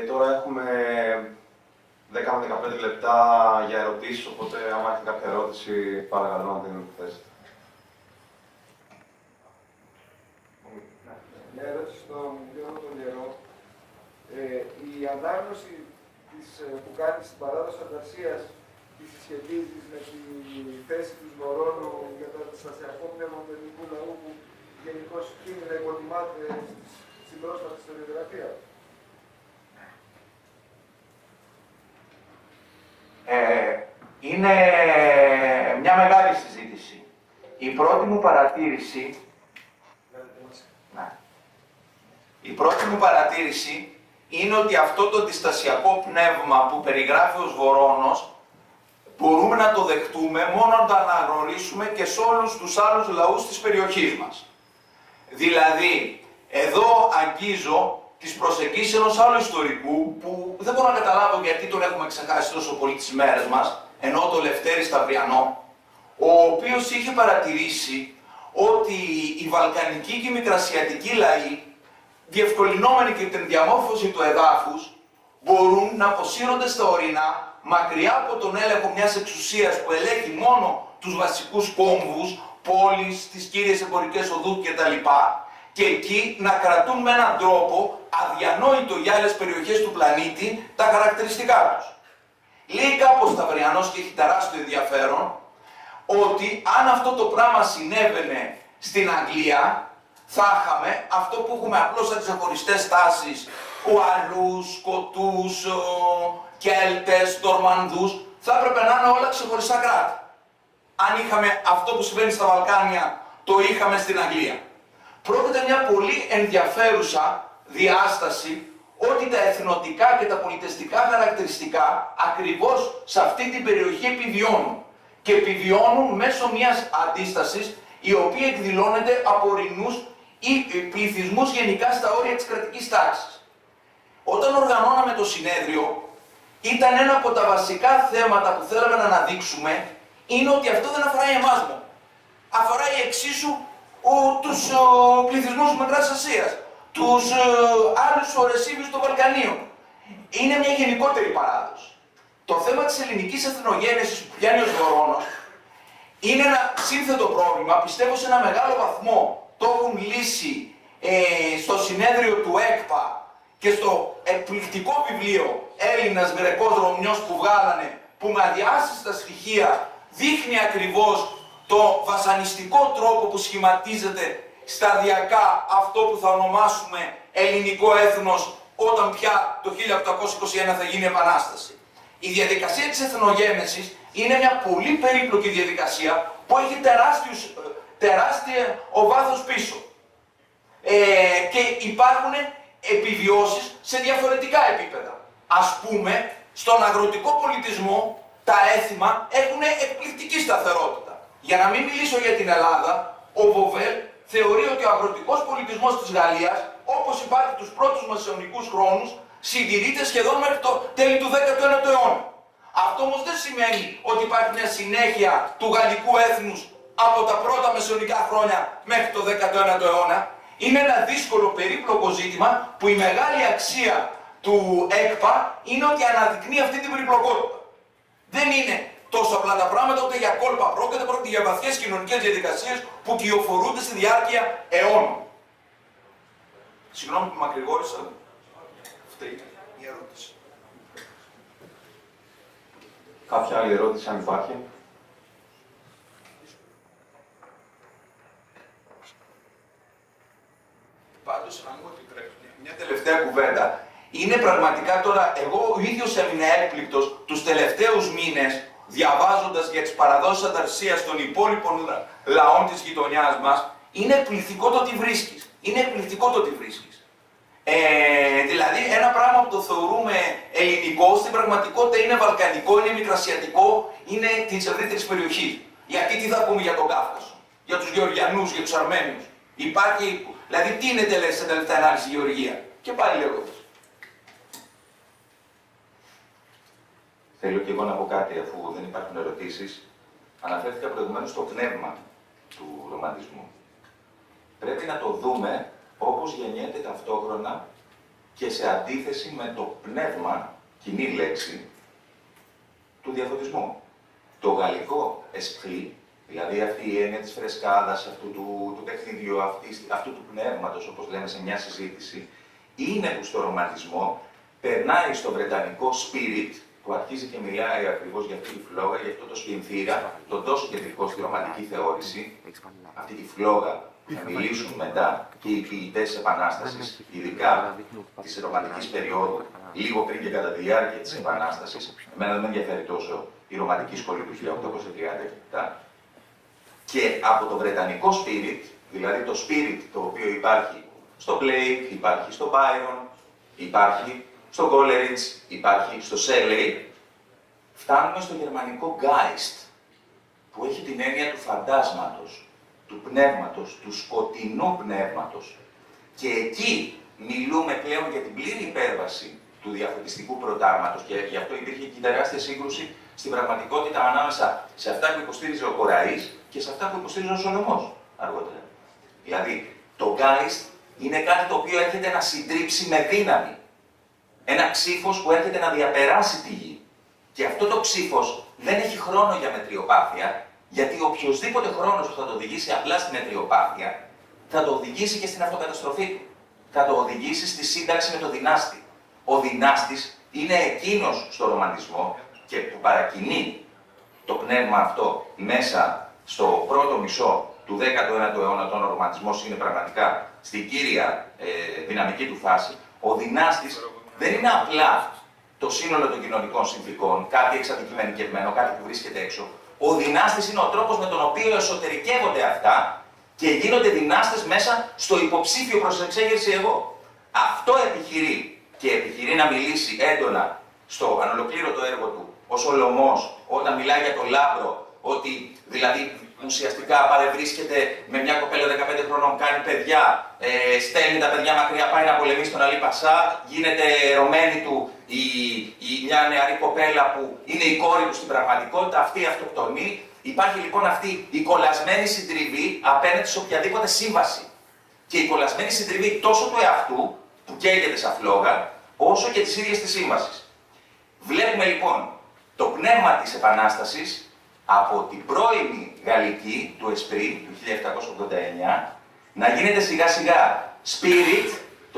Τώρα έχουμε 10 με 15 λεπτά για ερωτήσεις, οπότε άμα έχετε κάποια ερώτηση, παρακαλώ να την θέσετε. Μια ερώτηση στον Γιώργο τον Ιερό. Η ανάγνωση που κάνει στην παράδοση ανταρσίας τη συσχετίζει με τη θέση του Σμορώνου για το αντιστασιακό πνεύμα του ελληνικού λαού που γενικώς είναι να υποτιμάται στην πρόσφατη ιστοριογραφία. Είναι μια μεγάλη συζήτηση. Η πρώτη μου παρατήρηση είναι ότι αυτό το αντιστασιακό πνεύμα που περιγράφει ο Σβορώνος μπορούμε να το δεχτούμε μόνο να το αναγνωρίσουμε και σε όλους τους άλλους λαούς της περιοχής μας. Δηλαδή, εδώ αγγίζω τις προσεγγίσεις ενός άλλου ιστορικού που δεν μπορώ να καταλάβω γιατί τον έχουμε ξεχάσει τόσο πολύ τις μέρες μας, ενώ το Λευτέρη Σταυριανό, ο οποίος είχε παρατηρήσει ότι οι βαλκανικοί και οι μικρασιατικοί λαοί, διευκολυνόμενοι και την διαμόρφωση του εδάφους, μπορούν να αποσύρονται στα ορεινά, μακριά από τον έλεγχο μιας εξουσίας που ελέγχει μόνο τους βασικούς κόμβους, πόλεις, τις κύριες εμπορικές οδούς κτλ. Και εκεί να κρατούν με έναν τρόπο αδιανόητο για άλλες περιοχές του πλανήτη τα χαρακτηριστικά τους. Λέει κάπως Σταυριανός και έχει τεράστιο ενδιαφέρον ότι αν αυτό το πράγμα συνέβαινε στην Αγγλία, θα είχαμε αυτό που έχουμε απλώς σαν ξεχωριστές τάσεις, Ουαλούς, Σκοτούς, Κέλτες, Νορμανδούς, θα έπρεπε να είναι όλα ξεχωριστά κράτη. Αν είχαμε αυτό που συμβαίνει στα Βαλκάνια, το είχαμε στην Αγγλία. Πρόκειται μια πολύ ενδιαφέρουσα διάσταση ότι τα εθνοτικά και τα πολιτιστικά χαρακτηριστικά ακριβώς σε αυτή την περιοχή επιβιώνουν. Και επιβιώνουν μέσω μιας αντίστασης η οποία εκδηλώνεται από ορεινούς ή πληθυσμούς γενικά στα όρια της κρατικής τάξης. Όταν οργανώναμε το συνέδριο, ήταν ένα από τα βασικά θέματα που θέλαμε να αναδείξουμε είναι ότι αυτό δεν αφορά εμάς μόνο. Αφορά εξίσου τους πληθυσμούς της Μικράς Ασίας, τους άλλους ορεσίβιους των Βαλκανίων. Είναι μια γενικότερη παράδοση. Το θέμα της ελληνικής εθνογένεσης που πιάνει ο Σβορώνος είναι ένα σύνθετο πρόβλημα, πιστεύω σε ένα μεγάλο βαθμό το έχουν λύσει στο συνέδριο του ΕΚΠΑ και στο εκπληκτικό βιβλίο Έλληνας Γρεκός Ρωμιός που βγάλανε, που με αδιάσυστα στοιχεία δείχνει ακριβώς το βασανιστικό τρόπο που σχηματίζεται σταδιακά αυτό που θα ονομάσουμε ελληνικό έθνος όταν πια το 1821 θα γίνει επανάσταση. Η διαδικασία της εθνογένεσης είναι μια πολύ περίπλοκη διαδικασία που έχει τεράστιο βάθος πίσω. Και υπάρχουν επιβιώσεις σε διαφορετικά επίπεδα. Ας πούμε, στον αγροτικό πολιτισμό τα έθιμα έχουν εκπληκτική σταθερότητα. Για να μην μιλήσω για την Ελλάδα, ο Βοβέλ θεωρεί ότι ο αγροτικός πολιτισμός της Γαλλίας, όπως υπάρχει τους πρώτους μεσαιωνικούς χρόνους, συντηρείται σχεδόν μέχρι το τέλη του 19ου αιώνα. Αυτό όμως δεν σημαίνει ότι υπάρχει μια συνέχεια του γαλλικού έθνους από τα πρώτα μεσαιωνικά χρόνια μέχρι το 19ο αιώνα. Είναι ένα δύσκολο, περίπλοκο ζήτημα που η μεγάλη αξία του ΕΚΠΑ είναι ότι αναδεικνύει αυτή την περιπλοκότητα. Δεν είναι τόσο απλά τα πράγματα, ούτε για κόλπα πρόκειται για βαθιές κοινωνικές διαδικασίες που κυοφορούνται στη διάρκεια αιώνων. Συγγνώμη που μακρηγόρησα. Αυτή είναι η ερώτηση. Κάποια άλλη ερώτηση, αν υπάρχει? Πάντως, αν μου επιτρέπετε, μια τελευταία κουβέντα. Είναι πραγματικά τώρα, εγώ ο ίδιος έμεινα έκπληκτος τους τελευταίους μήνες, διαβάζοντας για τις παραδόσεις ανταρσίας των υπόλοιπων λαών της γειτονιάς μας, είναι εκπληκτικό το τι βρίσκεις. Είναι εκπληκτικό το τι βρίσκεις. Δηλαδή, ένα πράγμα που το θεωρούμε ελληνικό, στην πραγματικότητα είναι βαλκανικό, είναι μικρασιατικό, είναι της ευρύτερης περιοχής. Γιατί τι θα πούμε για τον Κάφκασο, για τους Γεωργιανούς, για τους Αρμένιους. Υπάρχει, δηλαδή, τι είναι σε τελευταία ανάλυση η Γεωργία. Και πάλι λέω. Θέλω και εγώ να πω κάτι, αφού δεν υπάρχουν ερωτήσεις. Αναφέρθηκα προηγουμένως στο πνεύμα του ρομαντισμού. Πρέπει να το δούμε όπως γεννιέται ταυτόχρονα και σε αντίθεση με το πνεύμα, κοινή λέξη, του διαφωτισμού. Το γαλλικό esprit, δηλαδή αυτή η έννοια της φρεσκάδας, αυτού του παιχνιδιού, αυτού του πνεύματος, όπως λέμε σε μια συζήτηση, είναι που στο ρομαντισμό περνάει στο βρετανικό spirit, που αρχίζει και μιλάει ακριβώς για αυτή τη φλόγα, για αυτό το σπινθήρα, τον τόσο κεντρικό στη ρομαντική θεώρηση, αυτή τη φλόγα που θα μιλήσουν μετά και οι ποιητές της Επανάστασης, ειδικά της ρομαντικής περίοδου, λίγο πριν και κατά τη διάρκεια της Επανάστασης. Εμένα δεν με ενδιαφέρει τόσο η ρομαντική σχολή του 1830 και από το βρετανικό spirit, δηλαδή το spirit το οποίο υπάρχει στο Blake, υπάρχει στο Byron, υπάρχει στο Coleridge, υπάρχει στο Shelley, φτάνουμε στο γερμανικό Geist, που έχει την έννοια του φαντάσματος, του πνεύματος, του σκοτεινού πνεύματος. Και εκεί μιλούμε πλέον για την πλήρη υπέρβαση του διαφωτιστικού προτάγματος και γι' αυτό υπήρχε και τεράστια σύγκρουση στην πραγματικότητα ανάμεσα σε αυτά που υποστήριζε ο Κοραής και σε αυτά που υποστήριζε ο Σολομός αργότερα. Δηλαδή, το Geist είναι κάτι το οποίο έρχεται να συντρίψει με δύναμη. Ένα ψήφος που έρχεται να διαπεράσει τη γη. Και αυτό το ψήφος δεν έχει χρόνο για μετριοπάθεια, γιατί οποιοδήποτε χρόνος που θα το οδηγήσει απλά στη μετριοπάθεια, θα το οδηγήσει και στην αυτοκαταστροφή του. Θα το οδηγήσει στη σύνταξη με το δυνάστη. Ο δυνάστης είναι εκείνος στο ρομαντισμό και που παρακινεί το πνεύμα αυτό μέσα στο πρώτο μισό του 19ου αιώνα, όταν ο ρομαντισμός είναι πραγματικά στην κύρια δυναμική του φάση. Ο δυνάστης δεν είναι απλά το σύνολο των κοινωνικών συνθήκων, κάτι εξατομικευμένο, κάτι που βρίσκεται έξω. Ο δυνάστης είναι ο τρόπος με τον οποίο εσωτερικεύονται αυτά και γίνονται δυνάστες μέσα στο υποψήφιο προς εξέγερση εγώ. Αυτό επιχειρεί και επιχειρεί να μιλήσει έντονα στο ανολοκλήρωτο έργο του ο Σολομός, όταν μιλάει για το Λάμπρο, ότι δηλαδή ουσιαστικά παρευρίσκεται με μια κοπέλα 15 χρονών, κάνει παιδιά, στέλνει τα παιδιά μακριά, πάει να πολεμήσει τον Αλή Πασά, γίνεται ερωμένη του μια νεαρή κοπέλα που είναι η κόρη του στην πραγματικότητα, αυτή αυτοκτονεί. Υπάρχει λοιπόν αυτή η κολλασμένη συντριβή απέναντι σε οποιαδήποτε σύμβαση. Και η κολλασμένη συντριβή τόσο του εαυτού, που καίγεται σαν φλόγα, όσο και της ίδιας της σύμβασης. Βλέπουμε λοιπόν το πνεύμα της Επανάστασης από την πρώιμη Γαλλική του Esprit του 1789 να γίνεται σιγά σιγά Spirit το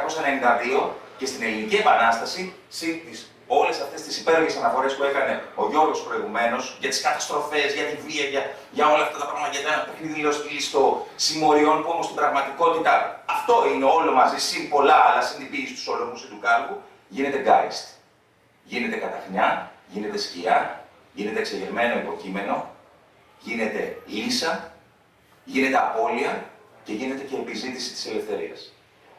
1792 και στην Ελληνική Επανάσταση, συν όλες αυτές τις υπέροχες αναφορές που έκανε ο Γιώργος προηγουμένως για τις καταστροφές, για τη βία, για όλα αυτά τα πράγματα, για ένα παιχνίδι ληστό συμμοριών που όμως στην πραγματικότητα αυτό είναι όλο μαζί, συν πολλά άλλα, συν την ποίηση του Σολομούς ή του Κάλβου, γίνεται Geist. Γίνεται καταχνιά, γίνεται σκιά, γίνεται εξεγερμένο υποκείμενο, γίνεται λύσα, γίνεται απώλεια και γίνεται και επιζήτηση της ελευθερίας.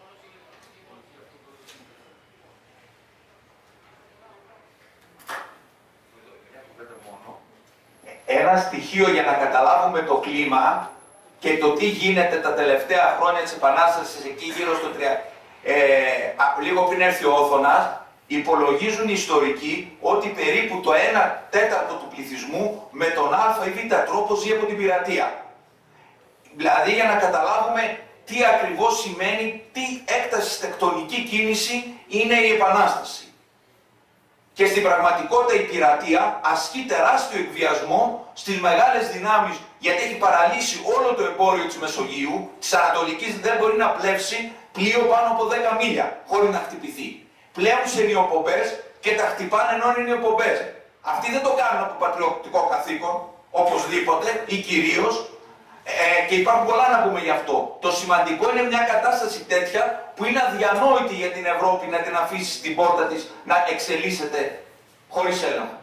Ένα στοιχείο για να καταλάβουμε το κλίμα και το τι γίνεται τα τελευταία χρόνια της Επανάστασης εκεί γύρω στο λίγο πριν έρθει ο Όθωνας, υπολογίζουν οι ιστορικοί ότι περίπου το 1/4 του πληθυσμού με τον α ή β τρόπο ζει από την πειρατεία. Δηλαδή για να καταλάβουμε τι ακριβώς σημαίνει, τι έκταση τεκτονική κίνηση είναι η Επανάσταση. Και στην πραγματικότητα η πειρατεία ασκεί τεράστιο εκβιασμό στις μεγάλες δυνάμεις, γιατί έχει παραλύσει όλο το εμπόριο της Μεσογείου, της Ανατολικής δεν μπορεί να πλεύσει πλοίο πάνω από 10 μίλια χωρίς να χτυπηθεί. Πλέον σε νιοπομπές και τα χτυπάνε ενώ είναι νιοπομπές. Αυτοί δεν το κάνουν από πατριωτικό καθήκον, οπωσδήποτε ή κυρίως, και υπάρχουν πολλά να πούμε γι' αυτό. Το σημαντικό είναι μια κατάσταση τέτοια που είναι αδιανόητη για την Ευρώπη να την αφήσει στην πόρτα της να εξελίσσεται χωρίς έλεγχο.